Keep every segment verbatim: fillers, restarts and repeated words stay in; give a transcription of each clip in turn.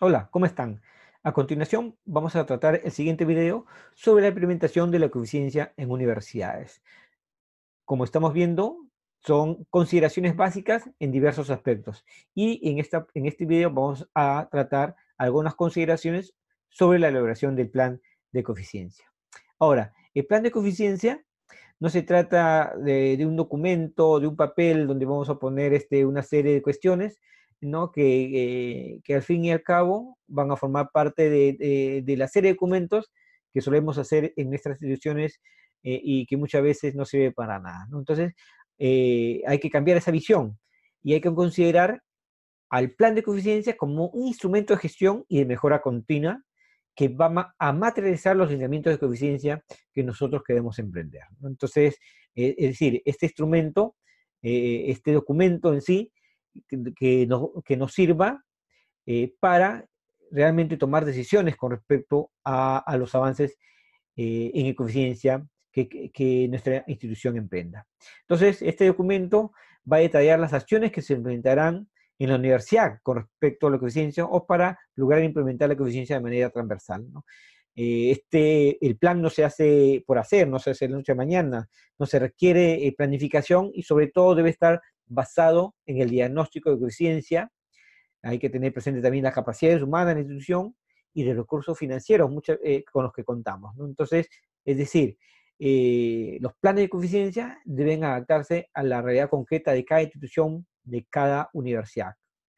Hola, ¿cómo están? A continuación vamos a tratar el siguiente video sobre la implementación de la coeficiencia en universidades. Como estamos viendo, son consideraciones básicas en diversos aspectos. Y en, esta, en este video vamos a tratar algunas consideraciones sobre la elaboración del plan de coeficiencia. Ahora, el plan de coeficiencia no se trata de, de un documento, de un papel donde vamos a poner este, una serie de cuestiones, ¿no? que, eh, que al fin y al cabo van a formar parte de, de, de la serie de documentos que solemos hacer en nuestras instituciones eh, y que muchas veces no sirve para nada, ¿no? Entonces, eh, hay que cambiar esa visión y hay que considerar al plan de coeficiencia como un instrumento de gestión y de mejora continua que va a materializar los lineamientos de coeficiencia que nosotros queremos emprender, ¿no? Entonces, eh, es decir, este instrumento, eh, este documento en sí, que, que, nos, que nos sirva eh, para realmente tomar decisiones con respecto a, a los avances eh, en eficiencia que, que, que nuestra institución emprenda. Entonces, este documento va a detallar las acciones que se implementarán en la universidad con respecto a la coeficiencia o para lograr implementar la coeficiencia de manera transversal, ¿no? Eh, este, el plan no se hace por hacer, no se hace de la noche a mañana, no se requiere eh, planificación y sobre todo debe estar basado en el diagnóstico de coeficiencia. Hay que tener presente también las capacidades humanas de la institución y de recursos financieros muchas, eh, con los que contamos, ¿no? Entonces, es decir, eh, los planes de coeficiencia deben adaptarse a la realidad concreta de cada institución, de cada universidad.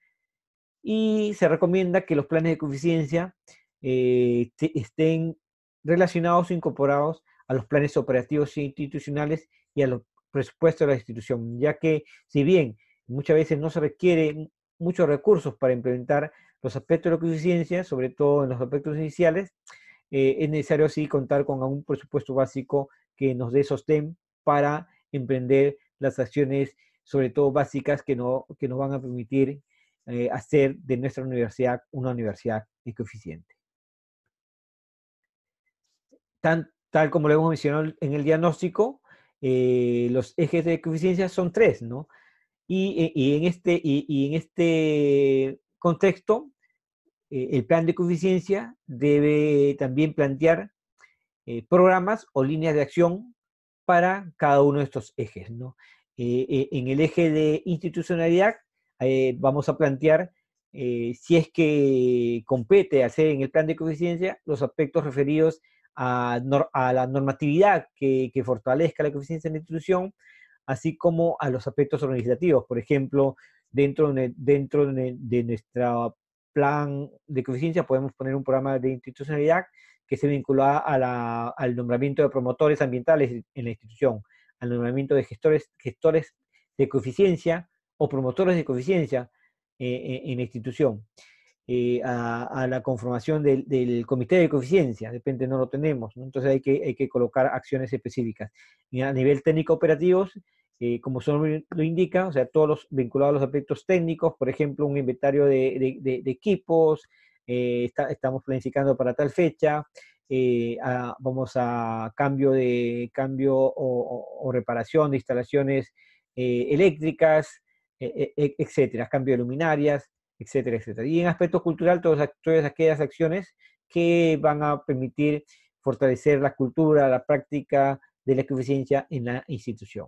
Y se recomienda que los planes de coeficiencia eh, estén relacionados o incorporados a los planes operativos institucionales y a los presupuestos de la institución, ya que si bien muchas veces no se requiere muchos recursos para implementar los aspectos de la coeficiencia, sobre todo en los aspectos iniciales, eh, es necesario sí contar con un presupuesto básico que nos dé sostén para emprender las acciones, sobre todo básicas, que, no, que nos van a permitir eh, hacer de nuestra universidad una universidad eficiente. Tan, tal como lo hemos mencionado en el diagnóstico, eh, los ejes de eficiencia son tres, ¿no? Y, y, en, este, y, y en este contexto, eh, el plan de coeficiencia debe también plantear eh, programas o líneas de acción para cada uno de estos ejes, ¿no? Eh, eh, en el eje de institucionalidad eh, vamos a plantear eh, si es que compete hacer en el plan de coeficiencia los aspectos referidos a, nor a la normatividad que, que, fortalezca la coeficiencia en la institución, así como a los aspectos organizativos. Por ejemplo, dentro de, dentro de, de nuestro plan de coeficiencia podemos poner un programa de institucionalidad que se vincula a la, al nombramiento de promotores ambientales en la institución, al nombramiento de gestores, gestores de coeficiencia o promotores de coeficiencia eh, en la institución, eh, a, a, la conformación del, del, comité de coeficiencia, de repente no lo tenemos, ¿no? Entonces hay que, hay que colocar acciones específicas. Y a nivel técnico operativos, eh, como su nombre lo indica, o sea, todos los vinculados a los aspectos técnicos, por ejemplo, un inventario de, de, de, de equipos, eh, está, estamos planificando para tal fecha, eh, a, vamos a cambio de cambio o, o, o reparación de instalaciones eh, eléctricas, eh, eh, etcétera, cambio de luminarias, etcétera, etcétera. Y en aspecto cultural, todas, todas aquellas acciones que van a permitir fortalecer la cultura, la práctica de la eficiencia en la institución.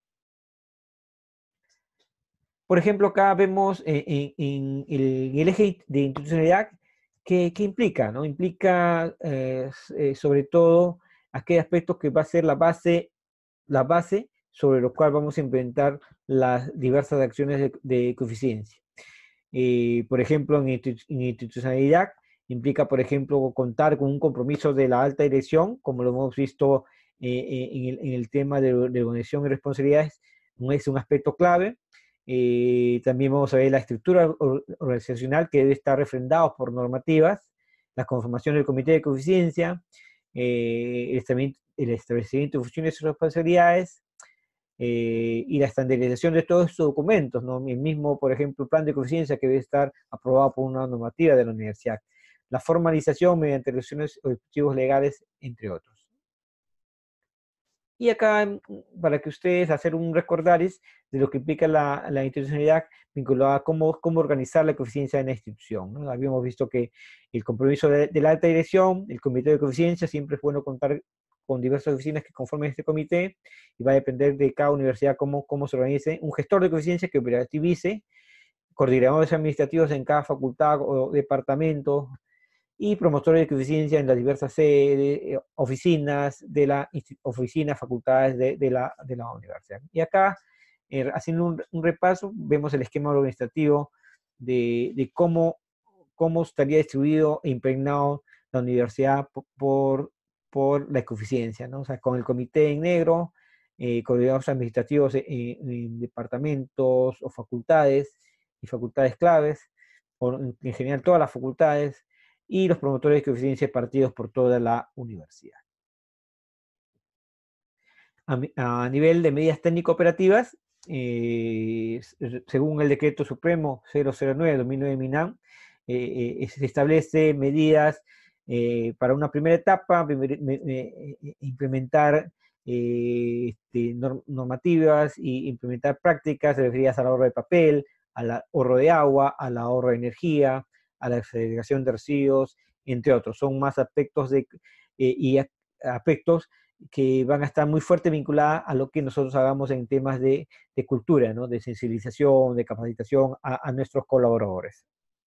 Por ejemplo, acá vemos en, en, en, el, en el eje de institucionalidad que, que implica, ¿no? Implica eh, eh, sobre todo aquel aspecto que va a ser la base, la base sobre lo cual vamos a implementar las diversas acciones de, de coeficiencia. Eh, por ejemplo, en, en institucionalidad implica, por ejemplo, contar con un compromiso de la alta dirección, como lo hemos visto eh, en, el, en, el, tema de, de organización y responsabilidades, es un aspecto clave. Eh, también vamos a ver la estructura organizacional que debe estar refrendada por normativas, la conformación del comité de coeficiencia, eh, el, establecimiento, el establecimiento de funciones y responsabilidades, eh, y la estandarización de todos estos documentos, ¿no? El mismo, por ejemplo, el plan de coeficiencia que debe estar aprobado por una normativa de la universidad, la formalización mediante resoluciones o dispositivos legales, entre otros. Y acá, mm, para que ustedes hacer un recordaris de lo que implica la, la institucionalidad vinculada a cómo, cómo organizar la coeficiencia en la institución, ¿no? Habíamos visto que el compromiso de, de la alta dirección, el comité de coeficiencia, siempre es bueno contar con diversas oficinas que conformen este comité, y va a depender de cada universidad cómo, cómo se organice. Un gestor de coeficiencia que operativice, coordinadores administrativos en cada facultad o departamento, y promotores de coeficiencia en las diversas sedes, eh, oficinas de la oficinas, facultades de, de, la, de la universidad. Y acá, eh, haciendo un, un, repaso, vemos el esquema organizativo de, de cómo, cómo estaría distribuido e impregnado la universidad por, por la coeficiencia, ¿no? O sea, con el comité en negro, eh, coordinadores administrativos en, en departamentos o facultades y facultades claves, o en, en general todas las facultades, y los promotores de coeficiencia partidos por toda la universidad. A, a nivel de medidas técnico-operativas, eh, según el decreto supremo cero cero nueve dos mil nueve MINAM, eh, eh, se establece medidas eh, para una primera etapa, primer, me, me, implementar eh, este, normativas e implementar prácticas referidas al ahorro de papel, al ahorro de agua, al ahorro de energía, a la segregación de residuos, entre otros. Son más aspectos de, eh, y aspectos que van a estar muy fuerte vinculadas a lo que nosotros hagamos en temas de, de cultura, ¿no? De sensibilización, de capacitación a, a nuestros colaboradores.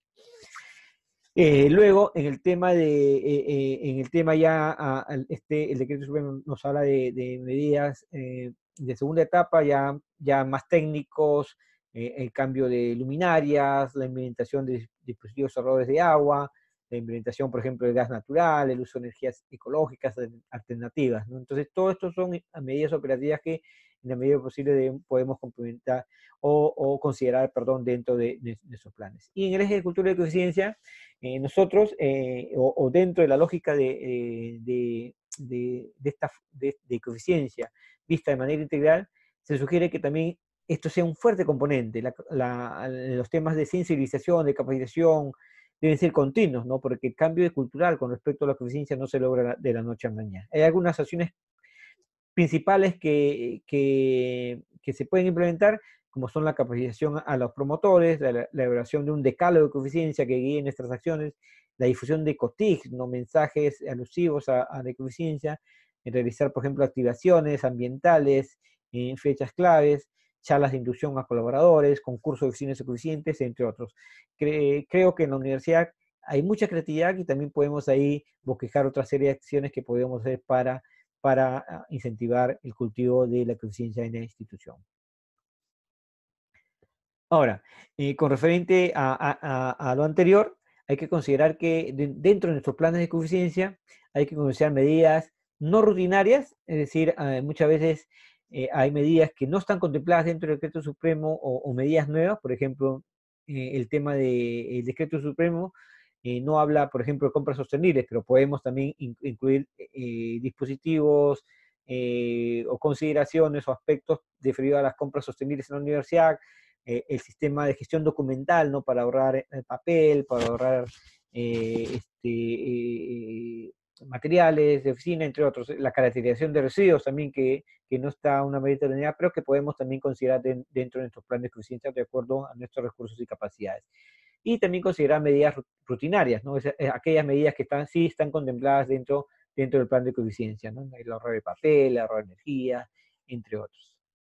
Eh, luego, en el tema de, eh, eh, en el tema ya, a, a este, el decreto supremo nos habla de, de medidas eh, de segunda etapa, ya, ya más técnicos, eh, el cambio de luminarias, la implementación de dispositivos ahorradores de agua, la implementación, por ejemplo, del gas natural, el uso de energías ecológicas alternativas, ¿no? Entonces, todo esto son medidas operativas que, en la medida posible, de, podemos complementar o, o considerar, perdón, dentro de, de, de esos planes. Y en el eje de cultura y coeficiencia, eh, nosotros, eh, o, o dentro de la lógica de, eh, de, de, de esta de, de coeficiencia vista de manera integral, se sugiere que también esto sea un fuerte componente. La, la, los temas de sensibilización, de capacitación, deben ser continuos, ¿no? Porque el cambio cultural con respecto a la coeficiencia no se logra de la noche a la mañana. Hay algunas acciones principales que, que, que se pueden implementar, como son la capacitación a los promotores, la, la elaboración de un decálogo de coeficiencia que guíe nuestras acciones, la difusión de COTIC, ¿no? Mensajes alusivos a, a la coeficiencia, en realizar, por ejemplo, activaciones ambientales en fechas claves, charlas de inducción a colaboradores, concursos de oficinas de coeficientes, entre otros. Cre creo que en la universidad hay mucha creatividad y también podemos ahí bosquejar otra serie de acciones que podemos hacer para, para incentivar el cultivo de la coeficiencia en la institución. Ahora, eh, con referente a, a, a, a, lo anterior, hay que considerar que de, dentro de nuestros planes de coeficiencia hay que considerar medidas no rutinarias, es decir, eh, muchas veces eh, hay medidas que no están contempladas dentro del decreto supremo o, o medidas nuevas, por ejemplo, eh, el tema del decreto supremo eh, no habla, por ejemplo, de compras sostenibles, pero podemos también in, incluir eh, dispositivos eh, o consideraciones o aspectos referidos a las compras sostenibles en la universidad, eh, el sistema de gestión documental, ¿no? Para ahorrar el papel, para ahorrar eh, este, eh, materiales de oficina, entre otros. La caracterización de residuos también, que, que no está una medida de unidad, pero que podemos también considerar de, dentro de nuestros planes de coeficiencia de acuerdo a nuestros recursos y capacidades. Y también considerar medidas rutinarias, ¿no? Es, es, aquellas medidas que están, sí están contempladas dentro, dentro del plan de coeficiencia, ¿no? El ahorro de papel, el ahorro de energía, entre otros.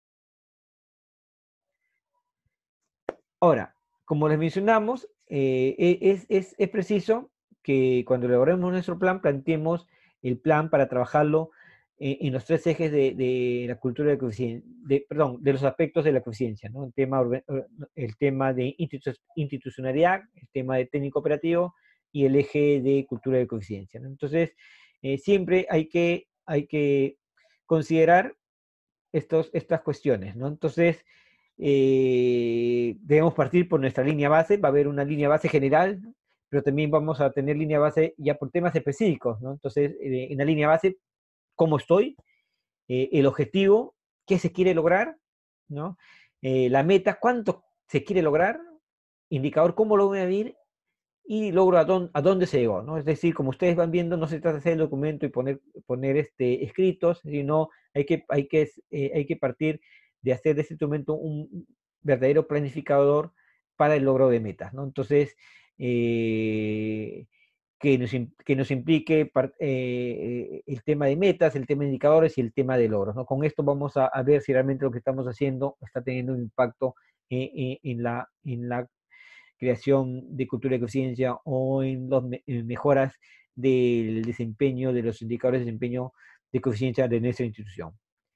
Ahora, como les mencionamos, eh, es, es, es preciso que cuando elaboremos nuestro plan, planteemos el plan para trabajarlo en, en los tres ejes de, de la cultura de coeficiencia, de, perdón, de los aspectos de la coeficiencia, ¿no? El tema, el tema de institucionalidad, el tema de técnico operativo y el eje de cultura de coeficiencia, ¿no? Entonces, eh, siempre hay que, hay que considerar estos, estas cuestiones, ¿no? Entonces, eh, debemos partir por nuestra línea base, va a haber una línea base general, pero también vamos a tener línea base ya por temas específicos, ¿no? Entonces, eh, en la línea base, ¿cómo estoy? Eh, el objetivo, ¿qué se quiere lograr? ¿No? Eh, la meta, ¿cuánto se quiere lograr? Indicador, ¿cómo lo voy a medir? y logro a, dónde, a dónde se llegó, ¿no? Es decir, como ustedes van viendo, no se trata de hacer el documento y poner, poner este, escritos, sino hay que, hay, que, eh, hay que partir de hacer de este documento un verdadero planificador para el logro de metas, ¿no? Entonces, eh, que, nos, que nos implique eh, el tema de metas, el tema de indicadores y el tema de logros, ¿no? Con esto vamos a, a ver si realmente lo que estamos haciendo está teniendo un impacto eh, eh, en, la, en la creación de cultura de eficiencia o en las mejoras del desempeño, de los indicadores de desempeño de coeficiencia de nuestra institución.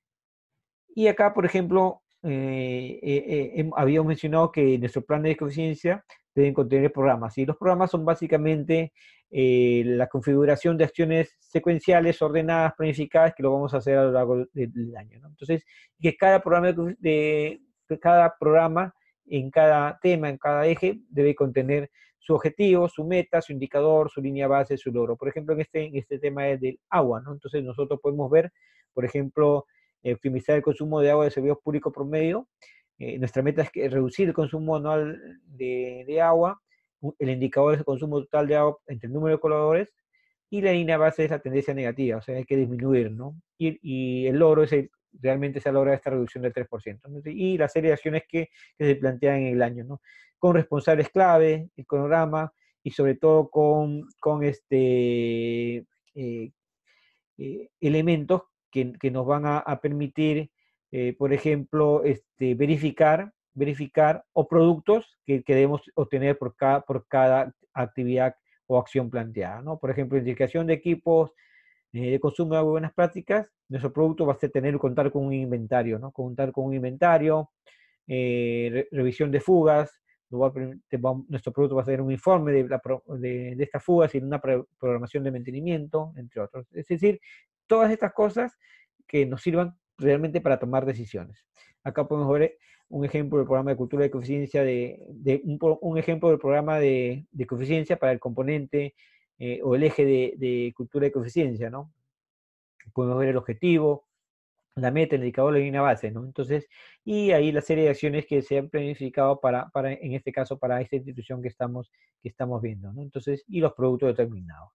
Y acá, por ejemplo, eh, eh, eh, habíamos mencionado que nuestro plan de coeficiencia deben contener programas. Y los programas son básicamente eh, la configuración de acciones secuenciales, ordenadas, planificadas, que lo vamos a hacer a lo largo del año, ¿no? Entonces, que cada programa, de, de, cada programa en cada tema, en cada eje, debe contener su objetivo, su meta, su indicador, su línea base, su logro. Por ejemplo, en este, en este tema es del agua, ¿no? Entonces nosotros podemos ver, por ejemplo, eh, optimizar el consumo de agua de servicios públicos promedio. Eh, nuestra meta es que reducir el consumo anual de, de agua. El indicador es el consumo total de agua entre el número de colaboradores, y la línea base es la tendencia negativa, o sea, hay que disminuir, ¿no? Y, y el logro es el, realmente se ha logrado esta reducción del tres por ciento, ¿no? Y la serie de acciones que, que se plantean en el año, ¿no? Con responsables clave, el cronograma, y sobre todo con, con este, eh, eh, elementos que, que, nos van a, a permitir, eh, por ejemplo, este, verificar, verificar o productos que, que debemos obtener por cada, por cada actividad o acción planteada, ¿no? Por ejemplo, identificación de equipos eh, de consumo de buenas prácticas. Nuestro producto va a ser tener contar con un inventario, ¿no? Contar con un inventario, eh, re, revisión de fugas. Va a, nuestro producto va a ser un informe de, la, de, de estas fugas y una programación de mantenimiento, entre otros. Es decir, todas estas cosas que nos sirvan realmente para tomar decisiones. Acá podemos ver un ejemplo del programa de cultura de coeficiencia, de, de un, un, ejemplo del programa de, de coeficiencia para el componente eh, o el eje de, de cultura de coeficiencia, ¿no? Podemos ver el objetivo, la meta, el indicador, la línea base, ¿no? Entonces, y ahí la serie de acciones que se han planificado para, para en este caso, para esta institución que estamos, que estamos viendo, ¿no? Entonces, y los productos determinados.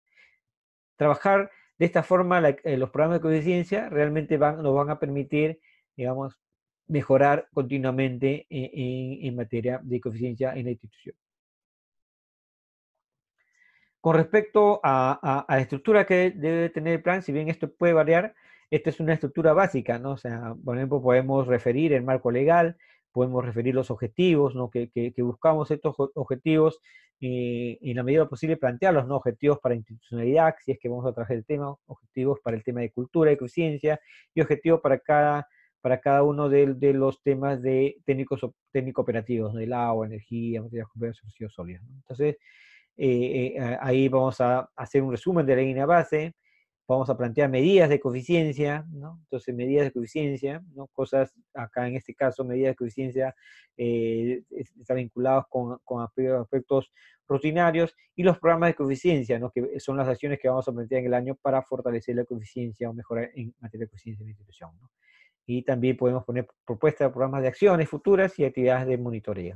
Trabajar de esta forma, la, eh, los programas de coeficiencia realmente van, nos van a permitir, digamos, mejorar continuamente en, en, en materia de coeficiencia en la institución. Con respecto a, a, a la estructura que debe tener el plan, si bien esto puede variar, esta es una estructura básica, ¿no? O sea, por ejemplo, podemos referir el marco legal, podemos referir los objetivos, ¿no? Que, que, que buscamos estos objetivos eh, en la medida posible plantearlos, ¿no? Objetivos para institucionalidad, si es que vamos a trabajar el tema, objetivos para el tema de cultura y coeficiencia, y objetivos para cada, para cada uno de, de los temas de técnicos técnico-operativos, ¿no? Del agua, energía, materiales complejos, residuos sólidos, ¿no? Entonces, Eh, eh, ahí vamos a hacer un resumen de la línea base, vamos a plantear medidas de coeficiencia, ¿no? Entonces, medidas de coeficiencia, ¿no? Cosas, acá en este caso, medidas de coeficiencia eh, están vinculados con, con aspectos rutinarios, y los programas de coeficiencia, ¿no? Que son las acciones que vamos a plantear en el año para fortalecer la coeficiencia o mejorar en materia de coeficiencia en la institución, ¿no? Y también podemos poner propuestas de programas de acciones futuras y actividades de monitoreo.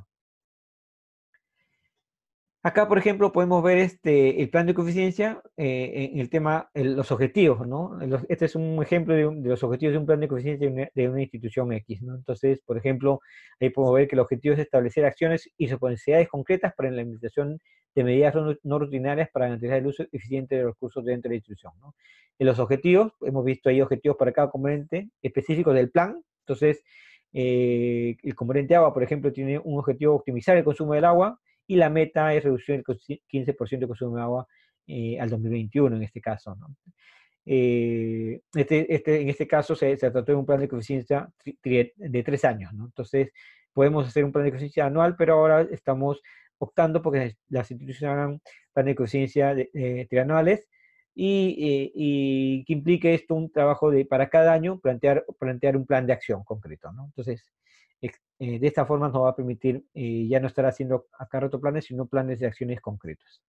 Acá, por ejemplo, podemos ver este, el plan de coeficiencia eh, en el tema, el, los objetivos, ¿no? Los, este es un ejemplo de, un, de, los objetivos de un plan de coeficiencia de una, de una institución X, ¿no? Entonces, por ejemplo, ahí podemos ver que el objetivo es establecer acciones y responsabilidades concretas para la implementación de medidas no rutinarias para garantizar el uso eficiente de los recursos dentro de la institución, ¿no? En los objetivos, hemos visto ahí objetivos para cada componente específico del plan. Entonces, eh, el componente agua, por ejemplo, tiene un objetivo de optimizar el consumo del agua, y la meta es reducir el quince por ciento de consumo de agua eh, al dos mil veintiuno en este caso, ¿no? Eh, este, este, en este caso se, se trató de un plan de coeficiencia de tres años, ¿no? Entonces, podemos hacer un plan de coeficiencia anual, pero ahora estamos optando porque las instituciones hagan plan de coeficiencia de, eh, trianuales, y, eh, y que implique esto un trabajo de, para cada año, plantear, plantear un plan de acción concreto, ¿no? Entonces, Eh, de esta forma nos va a permitir eh, ya no estar haciendo acá planes, sino planes de acciones concretos.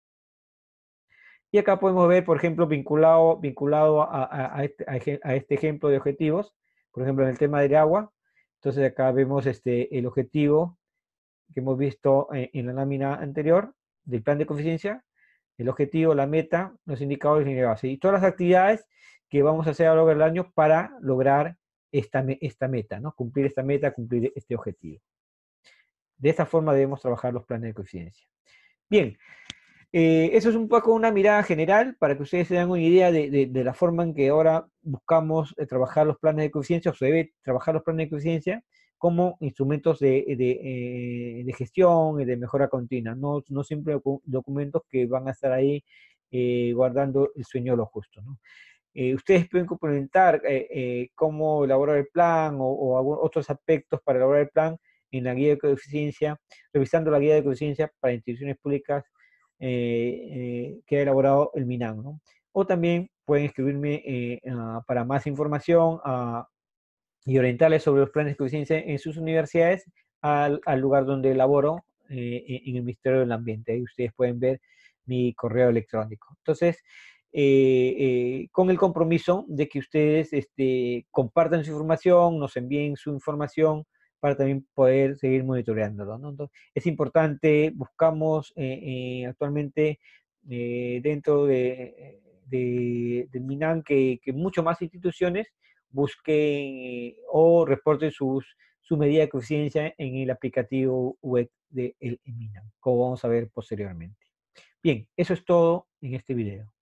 Y acá podemos ver, por ejemplo, vinculado, vinculado a, a, a, este, a, este, ejemplo de objetivos, por ejemplo, en el tema del agua. Entonces acá vemos este, el objetivo que hemos visto en, en la lámina anterior, del plan de coeficiencia, el objetivo, la meta, los indicadores y la base, y todas las actividades que vamos a hacer a lo largo del año para lograr esta, esta meta, ¿no? Cumplir esta meta, cumplir este objetivo. De esta forma debemos trabajar los planes de coeficiencia. Bien, eh, eso es un poco una mirada general para que ustedes se den una idea de, de, de la forma en que ahora buscamos eh, trabajar los planes de coeficiencia, o se debe trabajar los planes de coeficiencia como instrumentos de, de, eh, de gestión y de mejora continua, no, no siempre documentos que van a estar ahí eh, guardando el sueño de lo justo, ¿no? Eh, ustedes pueden complementar eh, eh, cómo elaborar el plan o, o algunos otros aspectos para elaborar el plan en la guía de coeficiencia, revisando la guía de coeficiencia para instituciones públicas eh, eh, que ha elaborado el MINAM, ¿no? O también pueden escribirme eh, uh, para más información uh, y orientarles sobre los planes de coeficiencia en sus universidades al, al lugar donde elaboro eh, en el Ministerio del Ambiente. Ahí ustedes pueden ver mi correo electrónico. Entonces, eh, eh, con el compromiso de que ustedes este, compartan su información, nos envíen su información para también poder seguir monitoreándolo, ¿no? Entonces, es importante, buscamos eh, eh, actualmente eh, dentro de, de, del MINAM que, que mucho más instituciones busquen o reporten sus, su medida de coeficiencia en el aplicativo web del MINAM, como vamos a ver posteriormente. Bien, eso es todo en este video.